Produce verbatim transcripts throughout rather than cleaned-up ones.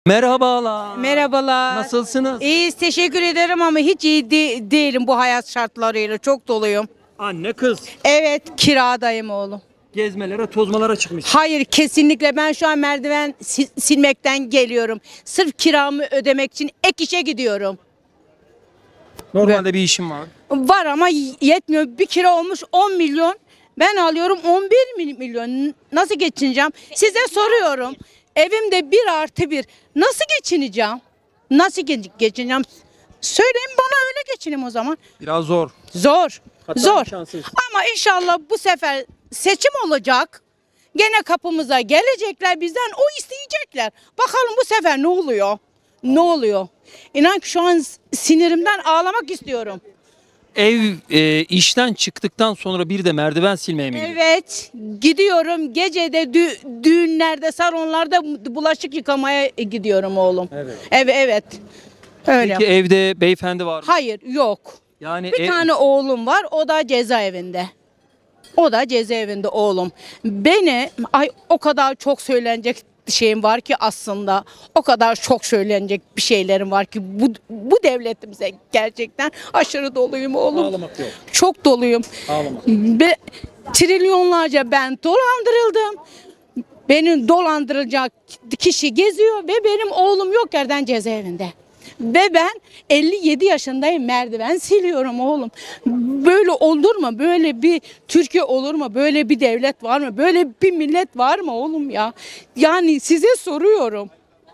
Merhabalar. Merhabalar. Nasılsınız? İyiyiz, teşekkür ederim ama hiç iyi de- değilim bu hayat şartlarıyla. Çok doluyum. Anne kız. Evet, kiradayım oğlum. Gezmelere, tozmalara çıkmış. Hayır, kesinlikle ben şu an merdiven si- silmekten geliyorum. Sırf kiramı ödemek için ek işe gidiyorum. Normalde bir işim var. Var ama y- yetmiyor. Bir kira olmuş on milyon. Ben alıyorum on bir mil- milyon. Nasıl geçineceğim? Size soruyorum. Evimde bir artı bir. Nasıl geçineceğim? Nasıl ge- geçineceğim? Söyleyin bana, öyle geçineyim o zaman. Biraz zor. Zor. Hatta Zor. imkansız. Ama inşallah bu sefer seçim olacak. Gene kapımıza gelecekler, bizden o isteyecekler. Bakalım bu sefer ne oluyor? Ne oluyor? İnan ki şu an sinirimden ağlamak istiyorum. Ev e, işten çıktıktan sonra bir de merdiven silmeye mi gidiyor? Evet, gidiyorum. Gecede dü- düğünlerde, salonlarda bulaşık yıkamaya gidiyorum oğlum. Evet. Evet, evet. Öyle. Peki evde beyefendi var mı? Hayır, yok. Yani Bir ev- tane oğlum var, o da cezaevinde. O da cezaevinde oğlum. Beni, ay o kadar çok söylenecek şeyim var ki aslında. O kadar çok söylenecek bir şeylerim var ki bu bu devletimize gerçekten aşırı doluyum oğlum. Ağlamak yok. Çok doluyum. Ağlamak. Be, trilyonlarca ben dolandırıldım. Benim dolandırılacak kişi geziyor ve benim oğlum yok yerden cezaevinde. Ve ben elli yedi yaşındayım, merdiven siliyorum oğlum. Böyle olur mu? Böyle bir Türkiye olur mu? Böyle bir devlet var mı? Böyle bir millet var mı oğlum ya? Yani size soruyorum.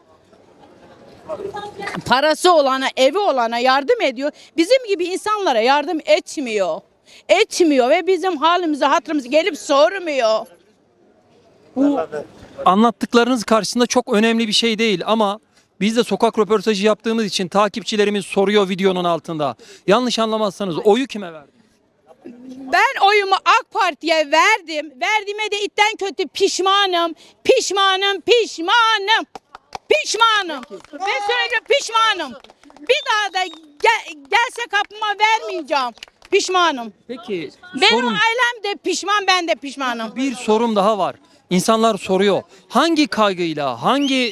Parası olana, evi olana yardım ediyor. Bizim gibi insanlara yardım etmiyor. Etmiyor ve bizim halimizi, hatırımızı gelip sormuyor. Bu anlattıklarınız karşısında çok önemli bir şey değil ama biz de sokak röportajı yaptığımız için takipçilerimiz soruyor videonun altında. Yanlış anlamazsanız oyu kime verdiniz? Ben oyumu AK Parti'ye verdim. Verdiğime de itten kötü pişmanım. Pişmanım, pişmanım. Pişmanım. Ben söyleyeceğim, pişmanım. Bir daha da gel- gelse kapıma vermeyeceğim. Pişmanım. Peki Benim sorun, ailem de pişman, ben de pişmanım. bir sorum daha var. İnsanlar soruyor. Hangi kaygıyla, hangi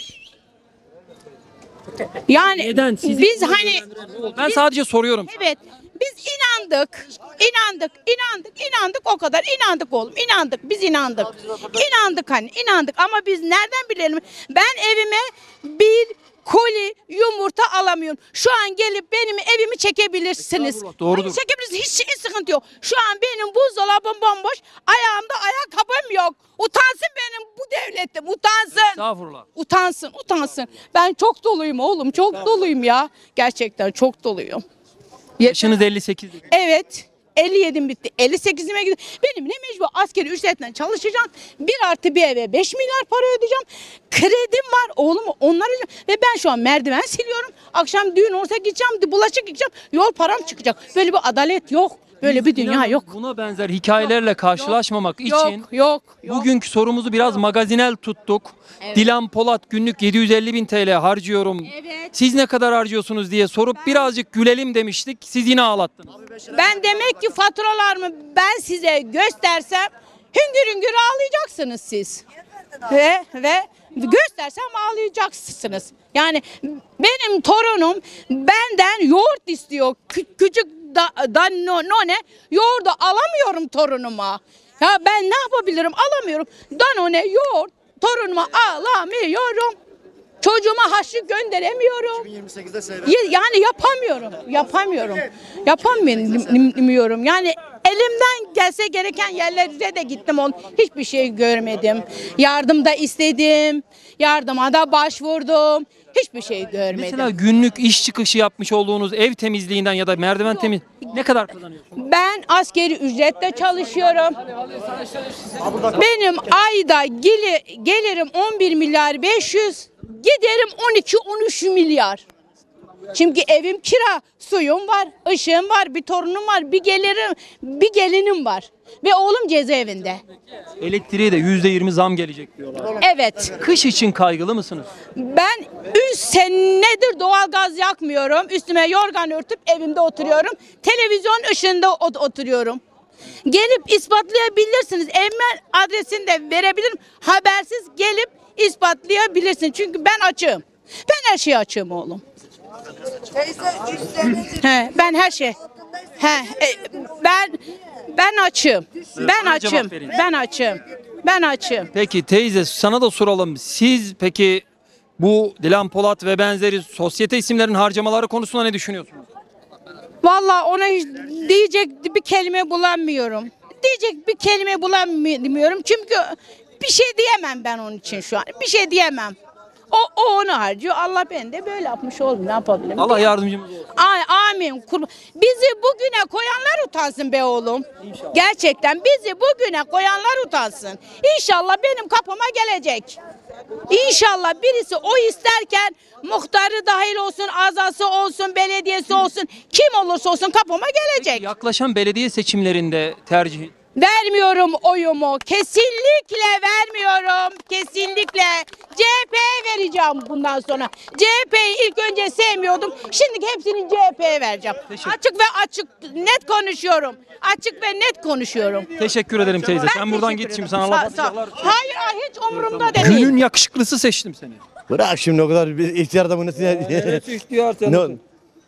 Yani neden sizi biz hani ben sadece soruyorum. evet, biz inandık, inandık, inandık, inandık, o kadar inandık oğlum, inandık, biz inandık, inandık hani, inandık ama biz nereden bilelim? Ben evime bir koli yumurta alamıyorum. Şu an gelip benim evimi çekebilirsiniz. Estağfurullah, doğrudur. Hani çekebilirsiniz, hiç, hiç sıkıntı yok. Şu an benim buzdolabım bomboş, ayağımda ayakkabım yok. Utansın benim bu devletim, utansın. Estağfurullah. Utansın, utansın. Ben çok doluyum oğlum, çok doluyum ya. Gerçekten çok doluyum. Yaşınız elli sekiz. Evet. elli yedim bitti. elli sekizime gidiyor. Benim ne mecbur askeri ücretle çalışacağım. Bir artı bir eve beş milyar para ödeyeceğim. Kredim var oğlum, onları ve ben şu an merdiven siliyorum. Akşam düğün olsa gideceğim, bulaşık yıkayacağım. Yol param çıkacak. Böyle bir adalet yok. Böyle bir dünya İnanın yok. Buna benzer hikayelerle karşılaşmamak Yok, için yok, yok. bugünkü sorumuzu biraz magazinel tuttuk. Dilan Polat günlük yedi yüz elli bin T L harcıyorum. Evet. Siz ne kadar harcıyorsunuz diye sorup birazcık gülelim demiştik. Siz yine ağlattınız. Ben demek ki faturalarımı ben size göstersem hüngür hüngür ağlayacaksınız siz. Ve ve göstersem ağlayacaksınız. Yani benim torunum benden yoğurt istiyor. Kü- küçük da, da no, no ne? Yoğurdu alamıyorum torunuma. Ya ben ne yapabilirim? Alamıyorum. Danone yoğurt torunuma alamıyorum. Çocuğuma haşlık gönderemiyorum. iki bin yirmi sekizde seyret. Ya- Yani yapamıyorum. Yapamıyorum. Yapamıyorum. Yani elimden gelse gereken yerlere de gittim. oğlum. Hiçbir şey görmedim. Yardım da istedim. Yardıma da başvurdum. Hiçbir şey görmedim. Mesela günlük iş çıkışı yapmış olduğunuz ev temizliğinden ya da merdiven temiz ne kadar kazanıyorsunuz? Ben askeri ücretle çalışıyorum. Benim ayda geli- gelirim on bir milyar beş yüz, giderim on iki on üç milyar. Çünkü evim kira, suyum var, ışığım var, bir torunum var, bir gelirim, bir gelinim var. Ve oğlum cezaevinde. Elektriğe de yüzde yirmi zam gelecek diyorlar. Evet. Kış için kaygılı mısınız? Ben üç senedir doğalgaz yakmıyorum. Üstüme yorgan örtüp evimde oturuyorum. Televizyon ışığında ot- oturuyorum. Gelip ispatlayabilirsiniz. Evime adresini de verebilirim. Habersiz gelip ispatlayabilirsin. Çünkü ben açığım. Ben her şeye açığım oğlum. He, ben her şey. He, e, ben ben açım. Ben bana açım. cevap verin. Ben açım. Ben açım. Peki teyze sana da soralım. Siz peki bu Dilan Polat ve benzeri sosyete isimlerin harcamaları konusunda ne düşünüyorsunuz? Vallahi ona hiç diyecek bir kelime bulamıyorum. Diyecek bir kelime bulamıyorum. Çünkü bir şey diyemem ben onun için şu an. Bir şey diyemem. O, o onu harcıyor. Allah beni de böyle yapmış oldu. Ne yapabilirim? Allah yardımcımız olsun. Ay, amin. Kur- Bizi bugüne koyanlar utansın be oğlum. Gerçekten bizi bugüne koyanlar utansın. İnşallah benim kapıma gelecek. İnşallah birisi o isterken muhtarı dahil olsun, azası olsun, belediyesi olsun, kim olursa olsun kapıma gelecek. Yaklaşan belediye seçimlerinde tercih Vermiyorum oyumu. Kesinlikle vermiyorum. Kesinlikle. C H P'ye vereceğim bundan sonra. C H P'yi ilk önce sevmiyordum. Şimdi hepsini C H P'ye vereceğim. Teşekkür. Açık ve açık, net konuşuyorum. Açık ve net konuşuyorum. Teşekkür ederim teyze. Ben Sen buradan teşekkür git şimdi ederim. sana Allah Sağ- sağ- bakacaklar. Hayır, hayır, hiç umurumda da değil. Günün yakışıklısı seçtim seni. Bırak şimdi o kadar bir ihtiyar adamı nasıl Evet ihtiyar Ne oldu?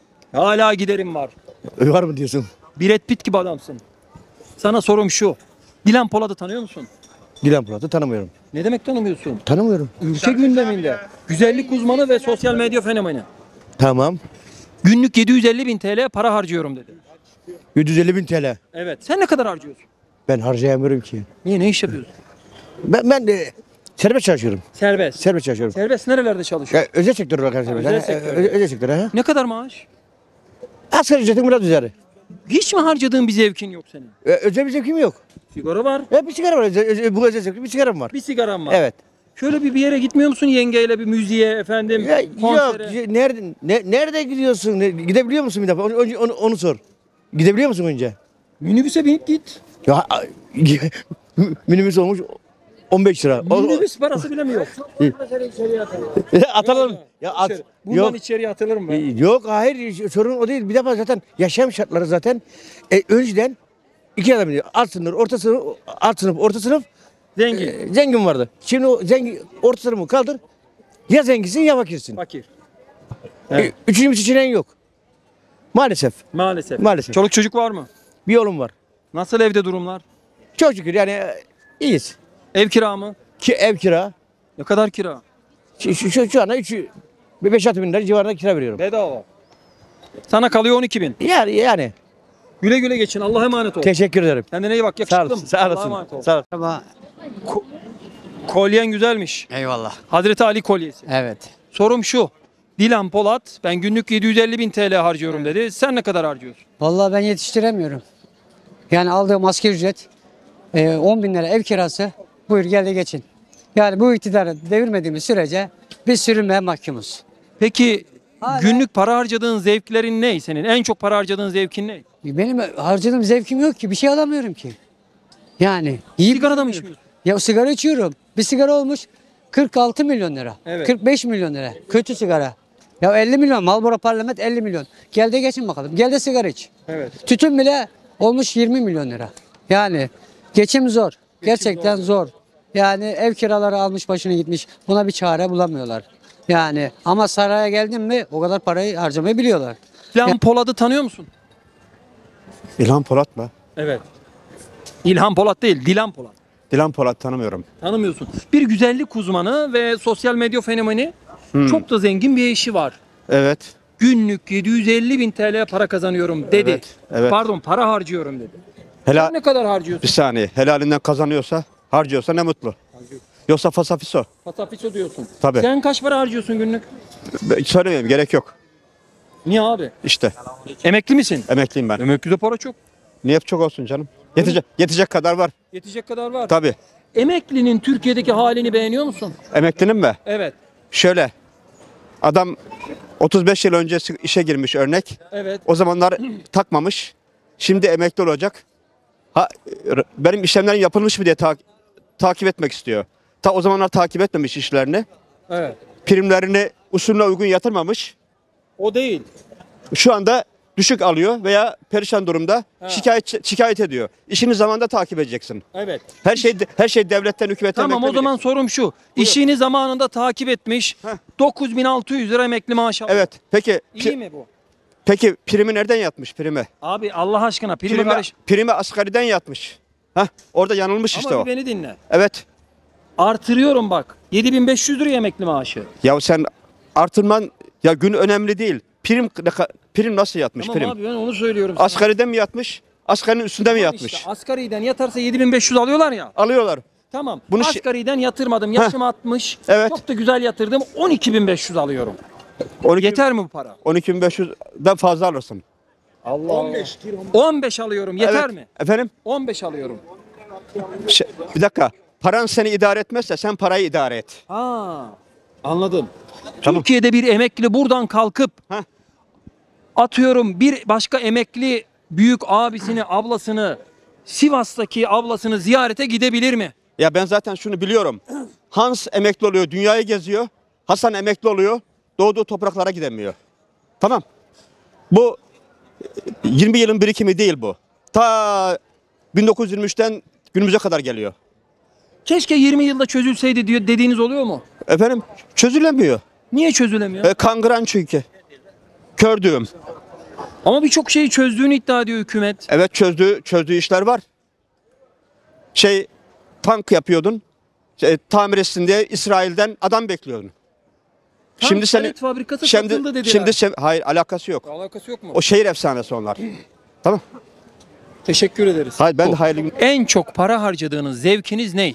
Hala giderim var. Var mı diyorsun? Brad Pitt gibi adamsın. Sana sorum şu. Dilan Polat'ı tanıyor musun? Dilan Polat'ı tanımıyorum. Ne demek tanımıyorsun? Tanımıyorum. Ülke gündeminde. Güzellik uzmanı ve sosyal medya fenomeni. Tamam. Günlük yedi yüz elli bin T L para harcıyorum dedi. yedi yüz elli bin T L. Evet. Sen ne kadar harcıyorsun? Ben harcayamıyorum ki. Niye ne iş yapıyorsun? Ben, ben de serbest çalışıyorum. Serbest. Serbest çalışıyorum. Serbest nerelerde çalışıyor? Ya, özel sektör olarak serbest. özel Ha, sektör. Özel, özel sektör. Ha. Ne kadar maaş? Asgari ücretin biraz üzeri. Hiç mi harcadığın bir zevkin yok senin? Ee, özel bir zevkim yok. Sigara var. Ya bir sigara var. Özel, özel- bu özel zevkim bir sigaram var. Bir sigaran var. Evet. Şöyle bir bir yere gitmiyor musun yengeyle bir müziğe efendim Ya, konsere? yok. şey, Nerede ne, nerede gidiyorsun? Ne- gidebiliyor musun bir defa? Onu, onu, onu, onu sor. Gidebiliyor musun önce? Minibüse binip git. Ya a- minibüs olmuş on beş lira. O- o- Minibüs parası bile mi yok? Atalım. Ya at. İçeri- Bundan Yok. içeriye atılır mı? Yok hayır sorun o değil. Bir defa zaten yaşam şartları zaten e, önceden iki adam diyor. Alt sınıf, orta sınıf, alt sınıf, orta sınıf Zengin. e, zengin vardı. Şimdi o zengin orta sınıfı kaldır. Ya zenginsin ya fakirsin. Fakir. E, üçüncü bir seçeneğin yok. Maalesef. Maalesef. Maalesef. Çoluk çocuk var mı? Bir yolum var. Nasıl evde durumlar? Çok şükür yani e, iyiyiz. Ev kira mı? Ki ev kira. Ne kadar kira? Şu, şu, şu, şu anda üç, beş altı bin lira civarında kira veriyorum. Bedava. Sana kalıyor on iki bin. Yani yani. Güle güle geçin. Allah'a emanet ol. Teşekkür ederim. Kendine iyi bak. Sağ Yakışıklı olasın. mı? Sağ Allah'a olasın. emanet ol. Sağ olasın. Merhaba. Kolyen güzelmiş. Eyvallah. Hazreti Ali kolyesi. Evet. Sorum şu. Dilan Polat ben günlük yedi yüz elli bin T L harcıyorum dedi. Sen ne kadar harcıyorsun? Vallahi ben yetiştiremiyorum. Yani aldığım asgari ücret e, on bin lira ev kirası. Buyur gel de geçin. Yani bu iktidarı devirmediğimiz sürece biz sürünmeye mahkumuz. Peki Hala- günlük para harcadığın zevklerin ne senin? En çok para harcadığın zevkin ne? Benim harcadığım zevkim yok ki. Bir şey alamıyorum ki. Yani yiyip Sigara da mı içmiyorsun? Ya sigara içiyorum. Bir sigara olmuş kırk altı milyon lira. Evet. kırk beş milyon lira. Kötü sigara. Ya elli milyon. Marlboro Parlament elli milyon. Gel de geçin bakalım. Gel de sigara iç. Evet. Tütün bile olmuş yirmi milyon lira. Yani geçim zor. Gerçekten zor. Yani ev kiraları almış başını gitmiş. Buna bir çare bulamıyorlar. Yani ama saraya geldin mi o kadar parayı harcamayı biliyorlar. Dilan Polat'ı tanıyor musun? İlhan Polat mı? Evet. İlhan Polat değil, Dilan Polat. Dilan Polat tanımıyorum. Tanımıyorsun. Bir güzellik uzmanı ve sosyal medya fenomeni. Çok da zengin bir eşi var. Evet. Günlük yedi yüz elli bin T L para kazanıyorum dedi. Evet, evet. Pardon para harcıyorum dedi. Helal, Sen ne kadar bir harcıyorsun? saniye. Helalinden kazanıyorsa, harcıyorsa ne mutlu. Yoksa fasafiso. Fasafiso diyorsun. Tabii. Sen kaç para harcıyorsun günlük? Ben- Söylemeyeyim, gerek yok. Niye abi? İşte Emekli misin? emekliyim ben. Emeklide para çok. Niye çok olsun canım? Yetecek, yetecek kadar var. Yetecek kadar var. Tabii. Emeklinin Türkiye'deki halini beğeniyor musun? Emeklinin mi? Evet. Şöyle. Adam otuz beş yıl önce işe girmiş örnek. Evet. O zamanlar takmamış. Şimdi emekli olacak. Ha, benim işlemlerim yapılmış mı diye ta- takip etmek istiyor. Ta o zamanlar takip etmemiş işlerini. Evet. Primlerini usulüne uygun yatırmamış. O değil. Şu anda düşük alıyor veya perişan durumda şikayet şikayet ediyor. İşini zamanında takip edeceksin. Evet. Her şey her şey devletten, hükümetten Tamam, o zaman beklemeyeceksin. sorum şu. İşini zamanında takip etmiş. dokuz bin altı yüz lira emekli maaşı alıyor. Evet. Peki İyi pi- mi bu? peki primi nereden yatmış primi? Abi Allah aşkına primi Primi, karış. primi asgariden yatmış. Hah, orada yanılmış işte Ama o. bir beni dinle. Evet. Artırıyorum bak. yedi bin beş yüz lira emekli maaşı. Ya sen artırman ya gün önemli değil. Prim ne ka- prim nasıl yatmış Tamam prim? abi, ben onu söylüyorum sana. Asgariden mi yatmış? Asgarinin üstünde mi Tamam yatmış? işte, asgariden yatarsa yedi bin beş yüz alıyorlar ya. Alıyorlar. Tamam. Bunu şi- asgariden yatırmadım. Yaşım altmış. Evet. Çok da güzel yatırdım. on iki bin beş yüz alıyorum. on iki, Yeter mi bu para? on iki bin beş yüzden fazla alırsın. on beş alıyorum. Yeter Evet. mi? Efendim? on beş alıyorum. Şey, bir dakika. Paran seni idare etmezse sen parayı idare et. Ha, anladım. Tamam. Türkiye'de bir emekli buradan kalkıp Heh. atıyorum bir başka emekli büyük abisini, ablasını, Sivas'taki ablasını ziyarete gidebilir mi? Ya ben zaten şunu biliyorum. Hans emekli oluyor, dünyayı geziyor. Hasan emekli oluyor, doğduğu topraklara gidemiyor. Tamam. Bu yirmi yılın birikimi değil bu. Ta bin dokuz yüz yirmi üçten günümüze kadar geliyor. Keşke yirmi yılda çözülseydi diyor dediğiniz oluyor mu? Efendim çözülemiyor. Niye çözülemiyor? E, kangren çünkü. Kördüğüm. Ama birçok şeyi çözdüğünü iddia ediyor hükümet. Evet çözdüğü, çözdüğü işler var. Şey tank yapıyordun. Şey, tamir etsin diye İsrail'den adam bekliyordun. Tank şimdi seni palet fabrikası şimdi satıldı dediler. şimdi sen- hayır alakası yok. Alakası yok mu? O şehir efsanesi onlar. Tamam. Teşekkür ederiz. Hayır ben de Bu. hayırlı gün- En çok para harcadığınız zevkiniz ne?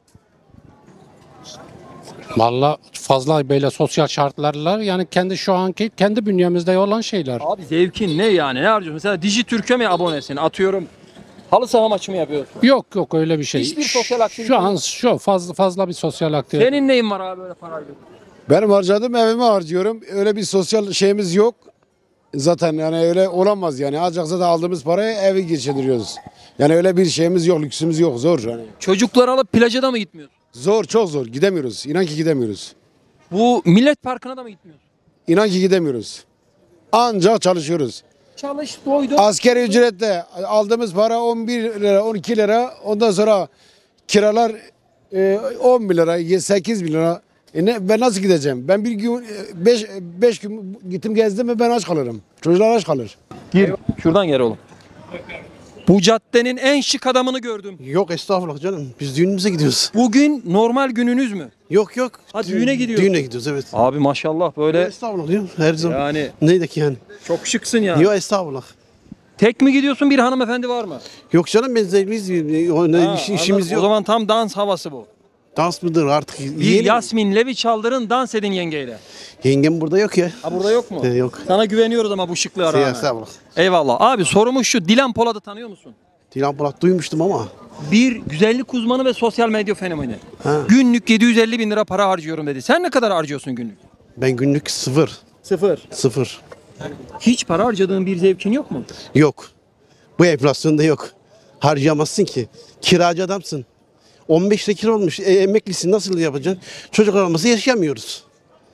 Valla fazla böyle sosyal şartlarlar yani kendi şu anki kendi bünyemizde olan şeyler. Abi zevkin ne yani? Ne harcıyorsun? Mesela Dijitürk'e mi abonesin? Atıyorum halı saha maçı mı yapıyorsun? Yok yok öyle bir şey. Hiçbir sosyal aktivite Şu an yok. şu fazla fazla bir sosyal aktivite. Senin neyin var abi böyle para harcıyorsun? Benim harcadığım evime harcıyorum. Öyle bir sosyal şeyimiz yok. Zaten yani öyle olamaz yani. Ancak zaten aldığımız parayı evi geçindiriyoruz. Yani öyle bir şeyimiz yok, lüksümüz yok. Zor yani. Çocukları alıp plaja da mı gitmiyorsun? Zor, çok zor. Gidemiyoruz. İnan ki gidemiyoruz. Bu Millet Parkı'na da mı gitmiyorsun? İnan ki gidemiyoruz. Ancak çalışıyoruz. Çalış, doydu. Asgari ücretle aldığımız para on bir lira, on iki lira. Ondan sonra kiralar e, on bir lira, sekiz bin lira. E ne, ben nasıl gideceğim? Ben bir gün, beş gün gittim gezdim mi ben aç kalırım. Çocuklar aç kalır. Gir. Şuradan gel oğlum. Bu caddenin en şık adamını gördüm. Yok estağfurullah canım. Biz düğünümüze gidiyoruz. Bugün normal gününüz mü? Yok yok. Ha, düğüne gidiyoruz. Düğüne gidiyoruz evet. Abi maşallah böyle Estağfurullah diyorum. Her zaman. yani Neydi ki yani? çok şıksın ya. Yok estağfurullah. Tek mi gidiyorsun, bir hanımefendi var mı? Yok canım biz biz o ne Ha, iş- işimiz anladım. O yok. zaman tam dans havası bu. Dans mıdır artık? Bir Yiyelim. Yasmin Levi Çaldır'ın dans edin yengeyle. Yengem burada yok ya. Ha burada yok mu? Ee, yok. Sana güveniyoruz ama bu şıklığa Şey, rağmen. estağfurullah. Eyvallah. Abi sorumuz şu. Dilan Polat'ı tanıyor musun? Dilan Polat duymuştum ama. Bir güzellik uzmanı ve sosyal medya fenomeni. Ha. Günlük yedi yüz elli bin lira para harcıyorum dedi. Sen ne kadar harcıyorsun günlük? Ben günlük sıfır. Sıfır. Sıfır. Hiç para harcadığın bir zevkin yok mu? Yok. Bu enflasyonda yok. Harcayamazsın ki. Kiracı adamsın. on beş lira kira olmuş. E, emeklisin nasıl yapacaksın? Çocuklar olmasa yaşayamıyoruz.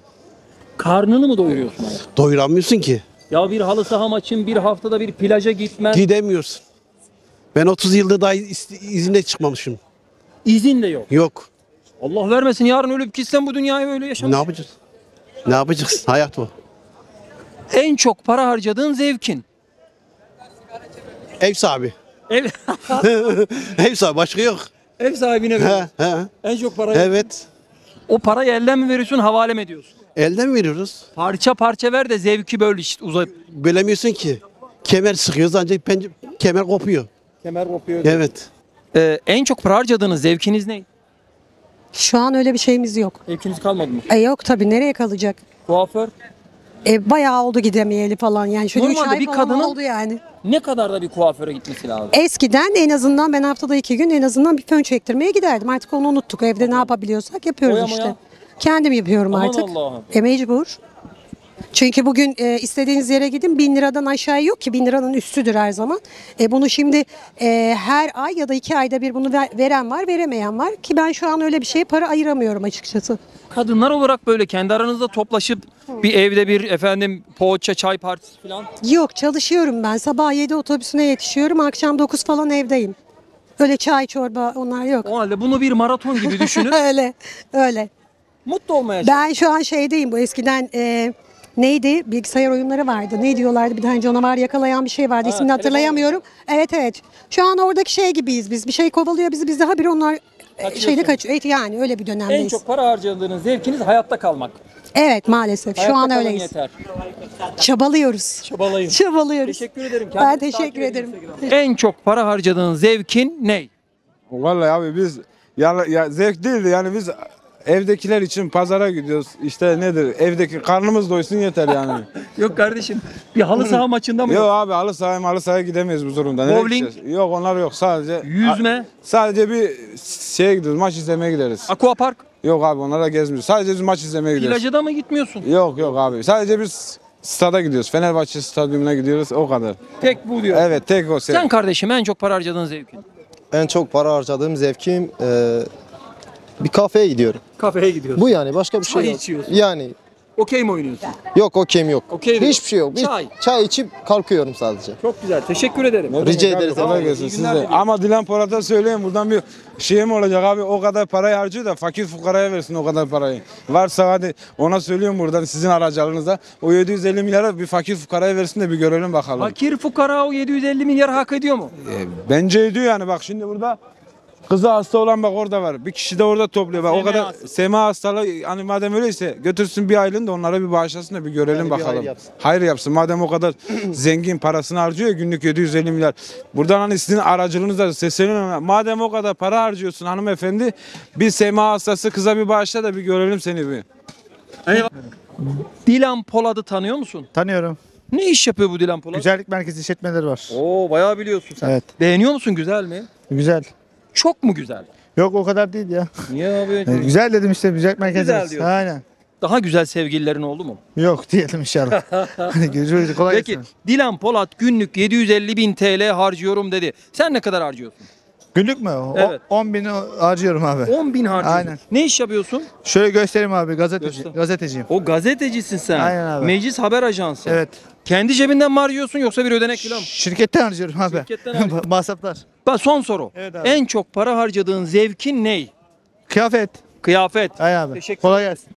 Karnını mı doyuruyorsun? abi? Doyuramıyorsun ki. Ya bir halı saha maçın, bir haftada bir plaja gitmen, Gidemiyorsun. Ben otuz yılda daha is- izine çıkmamışım. izin de yok. Yok. Allah vermesin yarın ölüp gitsen bu dünyayı öyle Ne yaşamak. yapacağız? Ne yapacağız? Hayat bu. En çok para harcadığın zevkin. Ev sahibi. Ev, Ev sahibi başka yok. ev sahibine veriyorsun. He, he. En çok parayı. Evet. O parayı elden mi veriyorsun, havale mi ediyorsun? Elden veriyoruz. Parça parça ver de zevki böl işte uzat. Bölemiyorsun ki. Kemer sıkıyoruz ancak pence- kemer kopuyor. Kemer kopuyor. Evet. Ee, en çok para harcadığınız zevkiniz ne? Şu an öyle bir şeyimiz yok. Zevkiniz kalmadı mı? E yok tabii nereye kalacak? Kuaför. E bayağı oldu gidemeyeli falan yani. Şöyle üç Normalde ay bir falan kadının- oldu yani. Ne kadar da bir kuaföre gitmesi lazım? Eskiden en azından ben haftada iki gün en azından bir fön çektirmeye giderdim. Artık onu unuttuk. Evde ne yapabiliyorsak yapıyoruz Boya işte. moya? Kendim yapıyorum Aman artık. Allah'ım. E mecbur. Çünkü bugün e, istediğiniz yere gidin bin liradan aşağı yok ki bin liranın üstüdür her zaman. E, bunu şimdi e, her ay ya da iki ayda bir bunu ver- veren var veremeyen var ki ben şu an öyle bir şeye para ayıramıyorum açıkçası. Kadınlar olarak böyle kendi aranızda toplaşıp bir evde bir efendim poğaça, çay partisi falan. Yok çalışıyorum ben sabah yedi otobüsüne yetişiyorum akşam dokuz falan evdeyim. Öyle çay çorba onlar yok. O halde bunu bir maraton gibi düşünün. öyle öyle. Mutlu olmaya çalışın. Ben şu an şeydeyim bu eskiden e, neydi bilgisayar oyunları vardı. Ne diyorlardı bir tane canavar yakalayan bir şey vardı. Ha, İsmini hatırlayamıyorum. Evet evet. Şu an oradaki şey gibiyiz biz. Bir şey kovalıyor bizi biz daha bir onlar e, Kaçıyorsunuz. şeyle kaçıyor. Evet, yani öyle bir En dönemdeyiz. çok para harcadığınız zevkiniz hayatta kalmak. Evet maalesef şu Hayatta an kalın öyleyiz. Yeter. Çabalıyoruz. Çabalayın. Çabalıyoruz. Teşekkür ederim. Ben Kendinizi teşekkür takip edin ederim. Instagram'da. En çok para harcadığın zevkin ne? Vallahi abi biz ya, ya zevk değildi yani biz evdekiler için pazara gidiyoruz. İşte nedir evdeki karnımız doysun yeter yani. Yok kardeşim. Bir halı saha maçında mı? Yok Yok. abi halı sahaya halı sahaya gidemeyiz bu durumda. Nereye Bowling? gideceğiz? Yok onlar yok sadece. Yüzme? Sadece bir şeye gidiyoruz maç izlemeye gideriz. Aquapark? Yok abi onlara gezmiyoruz. Sadece biz maç izlemeye gidiyoruz. Plajda mı gitmiyorsun? Yok yok abi sadece biz stada gidiyoruz. Fenerbahçe stadyumuna gidiyoruz o kadar. Tek bu diyor. Evet tek o. Sen kardeşim en çok para harcadığın zevkin? En çok para harcadığım zevkim e, bir kafeye gidiyorum. Kafeye gidiyorsun. Bu yani başka bir Çay şey yok. içiyorsun. Yani Okey mi oynuyorsun? yok okeyim yok. Okey de yok. Hiçbir şey yok. Bir Çay. çay içip kalkıyorum sadece. Çok güzel. Teşekkür ederim. Ne Rica demek abi, ederiz kolay abi. gelsin İyi size. günler diliyorum. Ama Dilan Polat'a söyleyeyim buradan bir şey mi olacak abi o kadar parayı harcıyor da fakir fukaraya versin o kadar parayı. Varsa hadi ona söylüyorum buradan sizin aracılığınızda o yedi yüz elli milyara bir fakir fukaraya versin de bir görelim bakalım. Fakir fukara o yedi yüz elli milyar hak ediyor mu? E, bence ediyor yani bak şimdi burada kızı hasta olan bak orada var. Bir kişi de orada topluyor. Bak, o Sema kadar hastası. sema hastalığı hani madem öyleyse götürsün bir aylığını da onlara bir bağışlasın da bir görelim Yani bir bakalım. hayır yapsın. Hayır yapsın. Madem o kadar zengin parasını harcıyor günlük yedi yüz elli milyar. Buradan hani sizin aracılığınızla sesleniyorum. Madem o kadar para harcıyorsun hanımefendi bir sema hastası kıza bir bağışla da bir görelim seni bir. Dilan Polat'ı tanıyor musun? Tanıyorum. Ne iş yapıyor bu Dilan Polat? Güzellik merkezi işletmeleri var. Oo bayağı biliyorsun sen. Evet. Beğeniyor musun, güzel mi? Güzel. Çok mu güzel? Yok o kadar değil ya. Niye abi? E, güzel dedim işte güzellik merkezi. Güzel diyorsun. Aynen. Daha güzel sevgililerin oldu mu? Yok diyelim inşallah. Hadi görüşürüz. Kolay Peki gelsin. Dilan Polat günlük yedi yüz elli bin T L harcıyorum dedi. Sen ne kadar harcıyorsun? Günlük mü? O, Evet. on bin harcıyorum abi. on bin harcıyorsun. Aynen. Ne iş yapıyorsun? Şöyle göstereyim abi gazeteci. Göster. Gazeteciyim. O gazetecisin sen. Aynen abi. Meclis Haber Ajansı. Evet. Kendi cebinden mi harcıyorsun yoksa bir ödenek falan mı? Şirketten harcıyorum abi. Şirketten harcıyorsun. Masraflar. Bak son soru. Evet abi. En çok para harcadığın zevkin ne? Kıyafet. Kıyafet. Ay abi. Teşekkür Kolay gelsin.